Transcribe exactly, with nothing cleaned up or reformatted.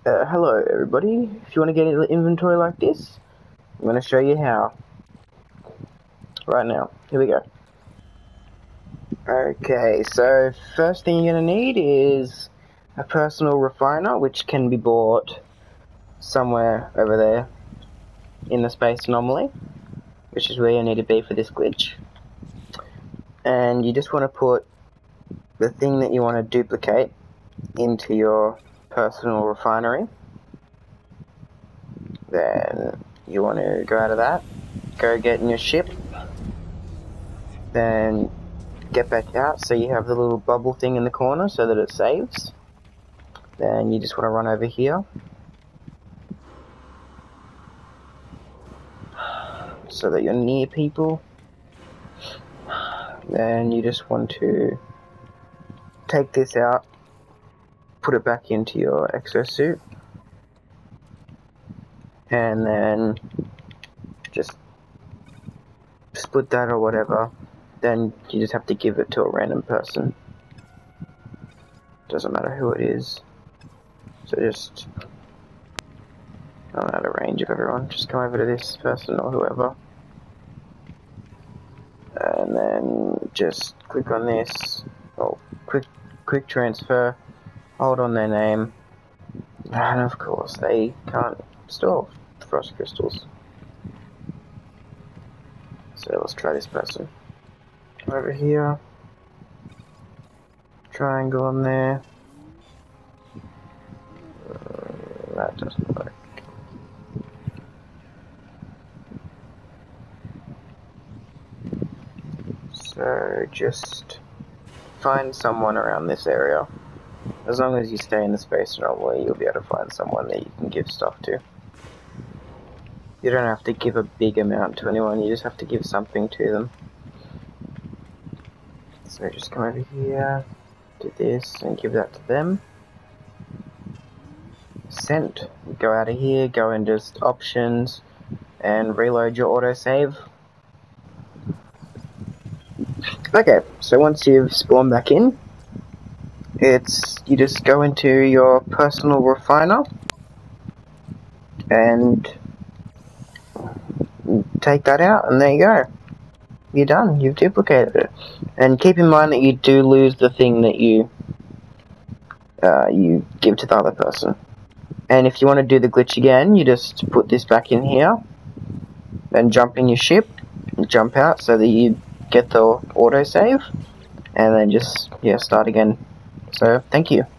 Uh, hello everybody, if you want to get an inventory like this, I'm going to show you how. Right now, here we go. Okay, so first thing you're going to need is a personal refiner, which can be bought somewhere over there in the space anomaly, which is where you need to be for this glitch. And you just want to put the thing that you want to duplicate into your personal refinery. Then you want to go out of that, go get in your ship, then get back out so you have the little bubble thing in the corner so that it saves. Then you just want to run over here, so that you're near people. Then you just want to take this out, put it back into your exosuit, and then just split that or whatever. Then you just have to give it to a random person. Doesn't matter who it is. So just, I'm out of range of everyone. Just come over to this person or whoever. And then just click on this. Oh, quick, quick transfer. Hold on their name. And of course, they can't store frost crystals. So let's try this person. Over here. Triangle on there. Uh, that doesn't work. So just find someone around this area. As long as you stay in the space anomaly, you'll be able to find someone that you can give stuff to. You don't have to give a big amount to anyone, you just have to give something to them. So just come over here, do this, and give that to them. Sent. Go out of here, go in just options, and reload your autosave. Okay, so once you've spawned back in, it's you just go into your personal refiner and take that out, and there you go. You're done. You've duplicated it. And keep in mind that you do lose the thing that you uh, you give to the other person. And if you want to do the glitch again, you just put this back in here, then jump in your ship, and jump out so that you get the autosave, and then just yeah start again. So thank you.